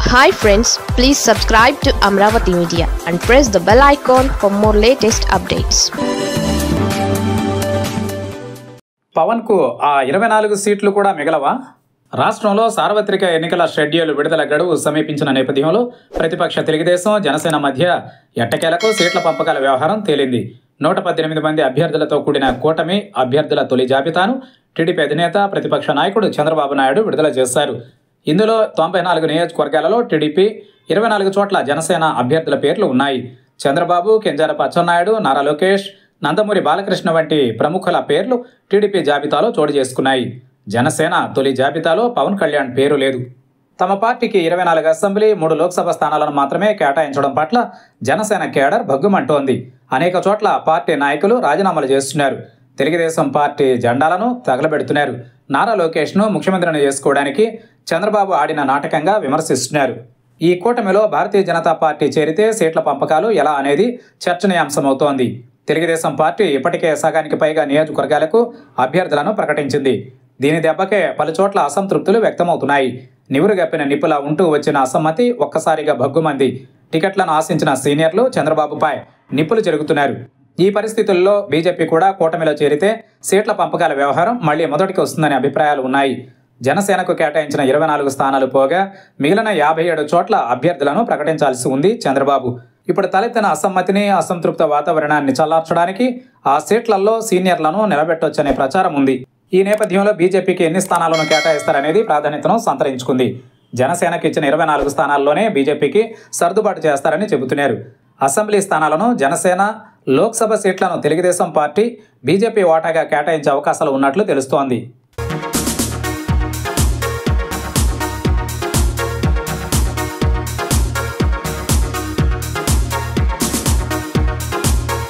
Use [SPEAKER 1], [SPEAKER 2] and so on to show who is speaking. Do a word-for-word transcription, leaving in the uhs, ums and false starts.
[SPEAKER 1] Hi friends, please subscribe to Amravati Media and press the bell icon for more latest updates.
[SPEAKER 2] Pawan కు ఆ ఇరవై నాలుగు సీట్లు కూడా మిగలవా? రాష్ట్రంలో సార్వత్రిక ఎన్నికల షెడ్యూల్ విడుదల గడువు సమీపించిన నేపథ్యంలో ప్రతిపక్ష తెలుగుదేశం జనసేన మధ్య ఎట్టకేలకు సీట్ల పంపకాల వ్యవహారం తేలింది. నూట పద్దెనిమిది మంది అభ్యర్థులతో కూడిన కూటమి అభ్యర్థుల తొలి జాబితాను టీడీపీ అధినేత ప్రతిపక్ష నాయకుడు చంద్రబాబు నాయుడు విడుదల చేశారు. ఇందులో తొంభై నాలుగు నియోజకవర్గాలలో టీడీపీ, ఇరవై నాలుగు చోట్ల జనసేన అభ్యర్థుల పేర్లు ఉన్నాయి. చంద్రబాబు, కింజరాపు అచ్చెన్నాయుడు, నారా లోకేష్, నందమూరి బాలకృష్ణ వంటి ప్రముఖుల పేర్లు టీడీపీ జాబితాలో చోటు చేసుకున్నాయి. జనసేన తొలి జాబితాలో పవన్ కళ్యాణ్ పేరు లేదు. తమ పార్టీకి ఇరవై నాలుగు అసెంబ్లీ, మూడు లోక్సభ స్థానాలను మాత్రమే కేటాయించడం పట్ల జనసేన కేడర్ భగ్గుమంటోంది. అనేక చోట్ల పార్టీ నాయకులు రాజీనామాలు చేస్తున్నారు. తెలుగుదేశం పార్టీ జెండాలను తగలబెడుతున్నారు. నారా లోకేష్ను ముఖ్యమంత్రిని చేసుకోవడానికి చంద్రబాబు ఆడిన నాటకంగా విమర్శిస్తున్నారు. ఈ కూటమిలో భారతీయ జనతా పార్టీ చేరితే సీట్ల పంపకాలు ఎలా అనేది చర్చనీయాంశమవుతోంది. తెలుగుదేశం పార్టీ ఇప్పటికే సగానికి పైగా నియోజకవర్గాలకు అభ్యర్థులను ప్రకటించింది. దీని దెబ్బకే పలుచోట్ల అసంతృప్తులు వ్యక్తమవుతున్నాయి. నివురుగప్పిన నిప్పులా ఉంటూ వచ్చిన అసమ్మతి ఒక్కసారిగా భగ్గుమంది. టికెట్లను ఆశించిన సీనియర్లు చంద్రబాబుపై నిప్పులు జరుగుతున్నారు. ఈ పరిస్థితుల్లో బీజేపీ కూడా కూటమిలో చేరితే సీట్ల పంపకాల వ్యవహారం మళ్లీ మొదటికి వస్తుందనే అభిప్రాయాలు ఉన్నాయి. జనసేనకు కేటాయించిన ఇరవై నాలుగు స్థానాలు పోగా మిగిలిన యాభై ఏడు చోట్ల అభ్యర్థులను ప్రకటించాల్సి ఉంది చంద్రబాబు. ఇప్పుడు తలెత్తిన అసమ్మతిని, అసంతృప్త వాతావరణాన్ని చల్లార్చడానికి ఆ సీట్లలో సీనియర్లను నిలబెట్టొచ్చనే ప్రచారం ఉంది. ఈ నేపథ్యంలో బీజేపీకి ఎన్ని స్థానాలను కేటాయిస్తారనేది ప్రాధాన్యతను సంతరించుకుంది. జనసేనకు ఇచ్చిన ఇరవై నాలుగు స్థానాల్లోనే బీజేపీకి సర్దుబాటు చేస్తారని చెబుతున్నారు. అసెంబ్లీ స్థానాలను జనసేన, లోక్సభ సీట్లను తెలుగుదేశం పార్టీ, బీజేపీ వాటాగా కేటాయించే అవకాశాలు ఉన్నట్లు తెలుస్తోంది.